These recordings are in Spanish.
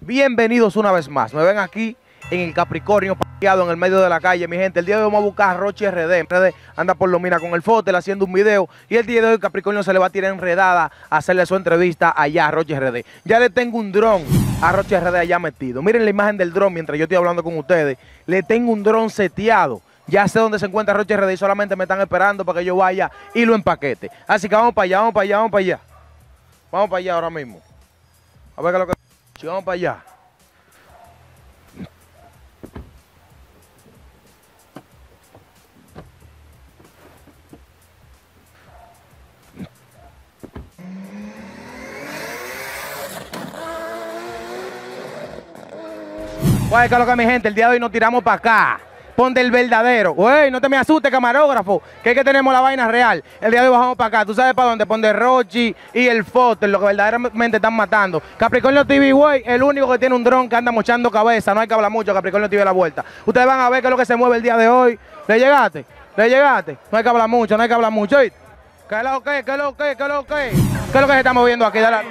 Bienvenidos una vez más. Me ven aquí en el Capricornio, parqueado en el medio de la calle, mi gente. El día de hoy vamos a buscar a Rochi RD. RD anda por Lomina con el Fotel haciendo un video. Y el día de hoy Capricornio se le va a tirar enredada a hacerle su entrevista allá a Rochi RD. Ya le tengo un dron a Rochi RD allá metido. Miren la imagen del dron mientras yo estoy hablando con ustedes. Le tengo un dron seteado. Ya sé dónde se encuentra Rochi RD y solamente me están esperando para que yo vaya y lo empaquete. Así que vamos para allá, vamos para allá, vamos para allá. Vamos para allá ahora mismo. A ver qué es lo que... Sí, vamos para allá. Oye, ¿qué es lo que mi gente? El día de hoy nos tiramos para acá. Ponte el verdadero. Güey, no te me asustes, camarógrafo, que es que tenemos la vaina real. El día de hoy bajamos para acá. ¿Tú sabes para dónde? Ponte Rochi y el Fotel, lo que verdaderamente están matando. Capricornio TV, güey, el único que tiene un dron que anda mochando cabeza. No hay que hablar mucho, Capricornio TV a la vuelta. Ustedes van a ver qué es lo que se mueve el día de hoy. ¿Le llegaste? ¿Le llegaste? No hay que hablar mucho, no hay que hablar mucho. ¿Qué es lo que? ¿Qué es lo que? ¿Qué es lo que? ¿Qué es lo que se está moviendo aquí? Dale.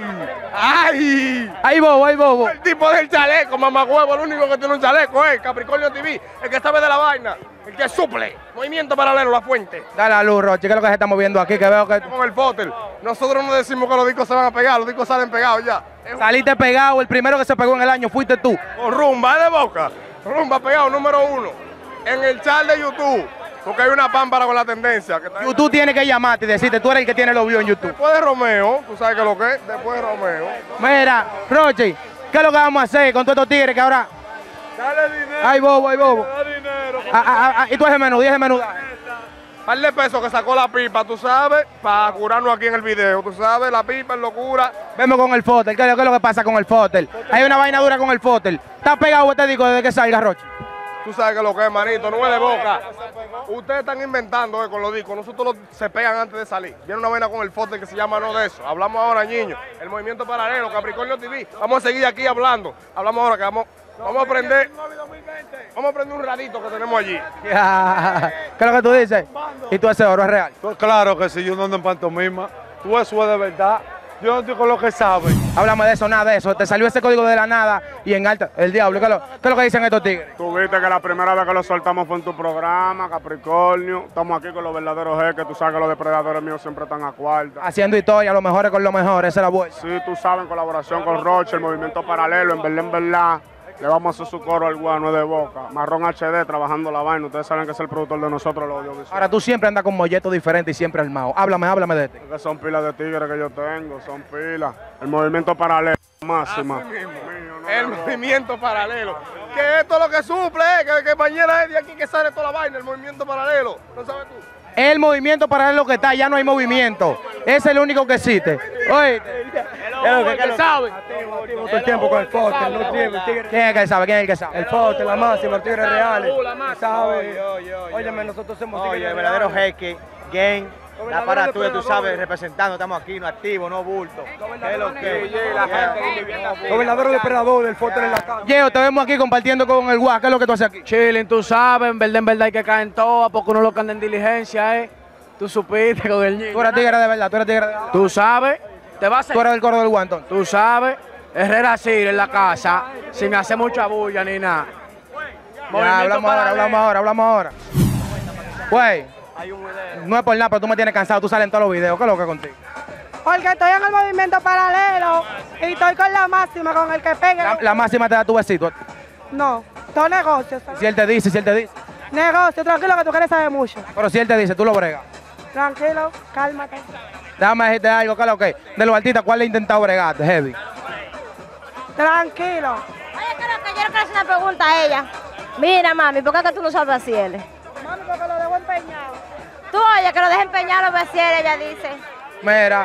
¡Ay! Ahí bobo, ahí bobo. El tipo del chaleco, mamagüevo, el único que tiene un chaleco es Capricornio TV, el que sabe de la vaina, el que suple. Movimiento paralelo, la fuente. Dale a luz, Rochi, ¿qué es lo que se está moviendo aquí? Que veo que... Con el Fotel. Nosotros no decimos que los discos se van a pegar, los discos salen pegados ya. Saliste pegado, el primero que se pegó en el año fuiste tú. Con Rumba de Boca. Rumba pegado, número 1. En el chat de YouTube. Porque hay una pámpara con la tendencia. Que está YouTube tiene que llamarte y decirte, tú eres el que tiene los views en YouTube. Después de Romeo, tú sabes que lo que es, después de Romeo. Mira, Rochi, ¿qué es lo que vamos a hacer con todos estos tigres que ahora... Dale dinero. Ay, bobo, ay, bobo. Dale dinero. Y tú ese menú, 10 menú. Par de pesos que sacó la pipa, tú sabes, para curarnos aquí en el video. Tú sabes, la pipa es locura. Vemos con el Fotel, ¿qué es lo que pasa con el Fotel? Hay una vaina dura con el Fotel. ¿Está pegado este disco desde que salga, Rochi? Tú sabes que lo que es, manito, no es de boca. Ustedes están inventando con los discos, nosotros se pegan antes de salir. Viene una vaina con el Fotel que se llama No de Eso. Hablamos ahora, niños. El movimiento paralelo, Capricornio TV. Vamos a seguir aquí hablando. Hablamos ahora que vamos a aprender. Vamos a aprender un radito que tenemos allí. ¿Qué es lo que tú dices? ¿Y tú ese oro es real? Pues claro que si yo no ando en pantomima, tú eso es de verdad. Yo no estoy con lo que saben. Háblame de eso, nada de eso. Te salió ese código de la nada y en alta, el diablo. ¿Qué es lo que dicen estos tigres? Tú viste que la primera vez que lo soltamos fue en tu programa, Capricornio. Estamos aquí con los verdaderos jeques. Tú sabes que los depredadores míos siempre están a cuarta. Haciendo historia, los mejores con los mejores, esa es la buena. Sí, tú sabes, en colaboración con Roche, el movimiento paralelo, en verdad. Le vamos a hacer su coro al guano de Boca. Marrón HD trabajando la vaina. Ustedes saben que es el productor de nosotros, los audiovisuales. Ahora tú siempre andas con molletos diferentes y siempre armado. Háblame de este. Que son pilas de tigres que yo tengo, son pilas. El movimiento paralelo, máxima. El movimiento paralelo. Que esto es lo que suple, que mañana es de aquí que sale toda la vaina, el movimiento paralelo. ¿No sabes tú? El movimiento paralelo que está, ya no hay movimiento. Es el único que existe. Oye, ¿Qué sabe? Todo el tiempo con el Fotel, no tiene. ¿quién es el que sabe? ¿Quién es el que sabe? El Fotel, la máxima, el tigre reales. ¿Sabes? Óyeme, nosotros somos oye, el verdadero jeque, gang, la para tuya, tú sabes, representando, estamos aquí, no activos, no bulto. ¿Qué es lo que? Los verdaderos depredadores del Fotel en la calle. Yeo, te vemos aquí compartiendo con el guá. ¿Qué es lo que tú haces aquí? Chilling, tú sabes, en verdad hay que caer en todas, porque uno lo que anda en diligencia, Tú supiste con el niño. Tú eres tigre de verdad, tú eres tigre de verdad. Tú sabes, te vas a Tú eres del coro del guantón. Tú sabes, Herrera Ciro en la casa, sin hacer mucha bulla ni nada. Ya, hablamos ahora. Güey, no es por nada, pero tú me tienes cansado, tú sales en todos los videos. ¿Qué es lo que es contigo? Porque estoy en el movimiento paralelo y estoy con la máxima, con el que pegue. La máxima te da tu besito. No, todo negocio. Si él te dice. Negocio, tranquilo que tú quieres saber mucho. Pero si él te dice, tú lo bregas. Tranquilo, cálmate. Déjame decirte algo, ¿qué es lo que? De los artistas, ¿cuál le ha intentado bregarte, Heavy? Tranquilo. Oye, creo que yo le quiero hacer una pregunta a ella. Mira, mami, ¿por qué que tú no sabes brasieres? Mami, porque lo dejo empeñado. Tú oye, que lo deje empeñar los brasieres, ella dice. Mira.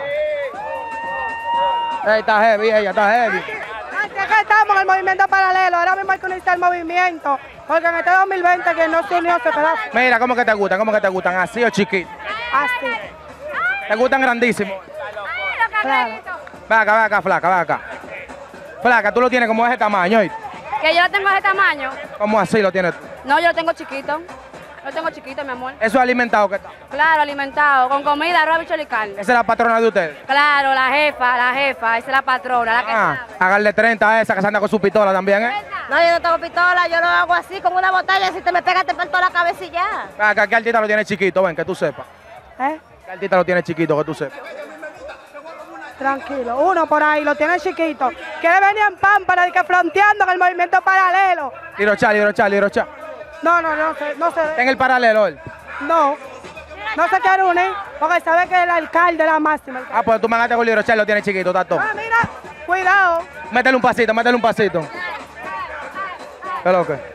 Ey, está heavy, ella está heavy. Así es que estamos en el movimiento paralelo. Ahora mismo hay que unirse al movimiento. Porque en este 2020 quien no se unió se quedó. Mira, ¿cómo que te gustan? ¿Cómo que te gustan? ¿Así o chiquitos? Así. ¿Te gustan grandísimos? Claro. Ven acá, flaca, ven acá. Flaca, tú lo tienes como ese tamaño, ¿oíste? Que yo lo tengo de ese tamaño. ¿Cómo así lo tienes tú? No, yo lo tengo chiquito. Lo tengo chiquito, mi amor. ¿Eso es alimentado que está? Claro, alimentado, con comida, arroz, bichuela y carne. ¿Esa es la patrona de ustedes? Claro, la jefa, esa es la patrona, la que sabe. Háganle 30 a esa que se anda con su pistola también, ¿eh? No, yo no tengo pistola, yo lo hago así, con una botella, si te me pegas te parto la cabeza y ya. Acá, ¿qué artista lo tiene chiquito? Ven, que tú sepas. ¿Eh? ¿Qué artista lo tiene chiquito, que tú sepas? Tranquilo, uno por ahí lo tiene chiquito. Quiere venir en Pámpara y que fronteando en el movimiento paralelo. Lirocha. No sé. En el paralelo él. No se quiere unir porque sabe que el alcalde es la máxima. Ah, pues tú me ganaste con Lirocha, lo tiene chiquito, tato. Ah, mira, cuidado. Métele un pasito. ¿Qué es lo que?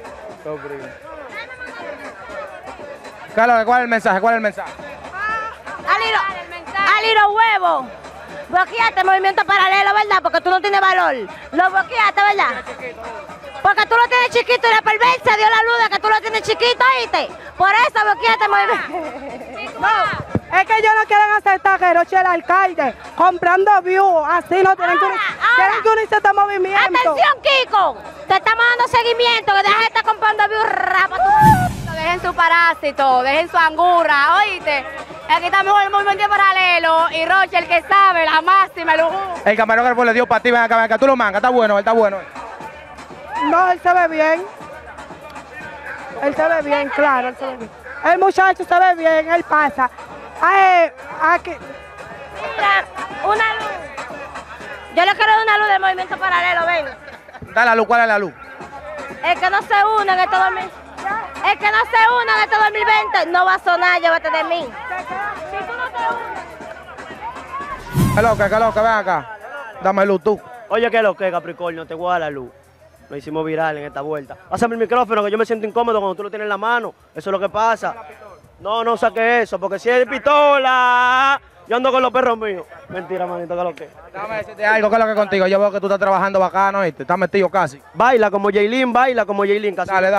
¿Cuál es el mensaje? Aliro huevo. Bloqueaste el movimiento paralelo, ¿verdad? Porque tú no tienes valor. Lo bloqueaste, ¿verdad? Porque tú lo tienes chiquito y la perversa dio la luz de que tú lo tienes chiquito, ¿oíste? Por eso bloqueaste el movimiento. No, es que ellos no quieren aceptar que Roche es el alcalde comprando views. Así no tienen que unirse a este movimiento. Atención, Kiko. Te estamos dando seguimiento. Que deja de estar comprando views rapa. Dejen su parásito, dejen su angurra, ¿oíste? Aquí estamos en el movimiento paralelo y Roche, el que sabe, la máxima, el El camarógrafo le dio para ti, ven acá, tú lo mangas, está bueno. No, él se ve bien. Claro, él se ve bien. El muchacho se ve bien, él pasa. Aquí. Mira, una luz. Yo le quiero dar una luz del movimiento paralelo, ven. Da la luz, ¿cuál es la luz? El que no se una en este 2020 no va a sonar, llévate de mí. Si tú no te unes. ¿Qué lo que? Ven acá. Dame luz tú. Oye, ¿qué es lo que, Capricornio? Te voy a dar la luz. Lo hicimos viral en esta vuelta. Pásame el micrófono, que yo me siento incómodo cuando tú lo tienes en la mano. Eso es lo que pasa. No saque eso, porque si es pistola, yo ando con los perros míos. Mentira, manito, ¿qué es lo que? Déjame decirte algo, ¿qué es lo que contigo? Yo veo que tú estás trabajando bacano, ¿viste? Estás metido casi. Baila como Yailin, casi. Dale.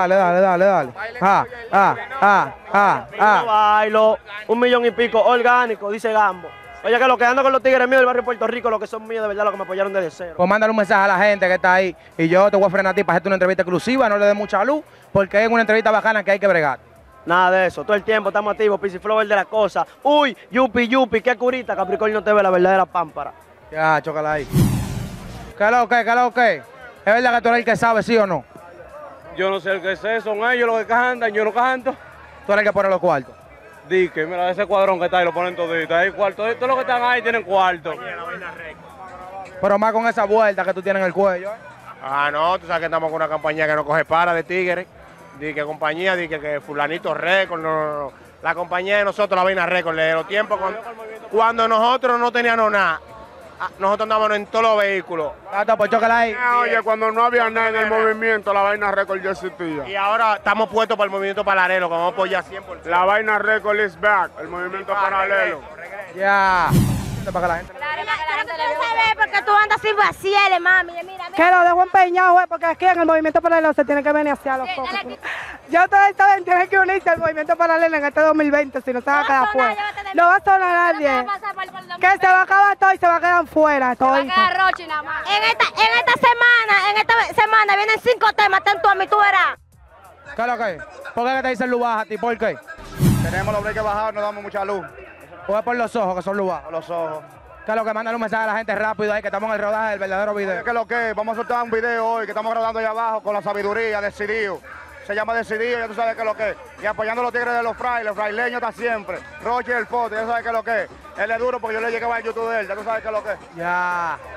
No bailo, 1 millón y pico, orgánico, dice Gambo. Oye, que lo que ando con los tigres míos del barrio Puerto Rico, los que son míos de verdad, los que me apoyaron desde cero. Pues mándale un mensaje a la gente que está ahí y yo te voy a frenar a ti para hacerte una entrevista exclusiva, no le dé mucha luz, porque es una entrevista bacana que hay que bregar. Nada de eso, todo el tiempo estamos activos, Pisciflow, el de la cosa. Uy, yupi, qué curita, Capricornio TV, la verdadera pámpara. Ya, chócala ahí. ¿Qué es lo que? ¿Es verdad que tú eres el que sabe, sí o no? Yo no sé el que sé, son ellos los que cantan, yo no canto. Tú eres el que pone los cuartos. Dique, mira ese cuadrón que está ahí, lo ponen todito. Hay cuarto, todos los que están ahí tienen cuarto. Pero más con esa vuelta que tú tienes en el cuello. No, tú sabes que estamos con una compañía que no coge para de tigres. Dique compañía, que fulanito récord, no. La compañía de nosotros, la Vaina Récord, de los tiempos cuando nosotros no teníamos nada. Nosotros andábamos en todos los vehículos. Pues chócala ahí. Oye, cuando no había nada en el movimiento, la Vaina Récord ya existía. Y ahora estamos puestos para el movimiento paralelo, que vamos a apoyar 100%. La Vaina Récord is back, el movimiento paralelo. Ya. Para que la gente... Claro que tú no sabes porque tú andas sin vacieles, mami. Mira. Que lo dejo empeñado, porque aquí en el movimiento paralelo se tiene que venir hacia los focos. Ya ustedes saben, tienen que unirse al movimiento paralelo en este 2020, si no se va a quedar fuera. No va a sonar nadie. Que se va a acabar todo y se va a quedar fuera. Se va a quedar Rochi nada más. En esta semana vienen 5 temas, tanto a mí tú verás. ¿Qué es lo que? ¿Por qué te dicen luz baja a ti? ¿Por qué? Tenemos los breaks bajados, no damos mucha luz. Pues por los ojos, que son luz baja. Los ojos. ¿Qué es lo que? Mándale un mensaje a la gente rápido ahí, que estamos en el rodaje del verdadero video. ¿Qué es lo que? Vamos a soltar un video hoy que estamos grabando allá abajo con la sabiduría, decidido. Se llama Decidido, ya tú sabes qué es lo que es. Y apoyando a los tigres de los fraileños está siempre. Roche el foto, ya sabes qué es lo que es. Él es duro porque yo le llegaba al YouTube de él, ya tú sabes qué es lo que es. Ya.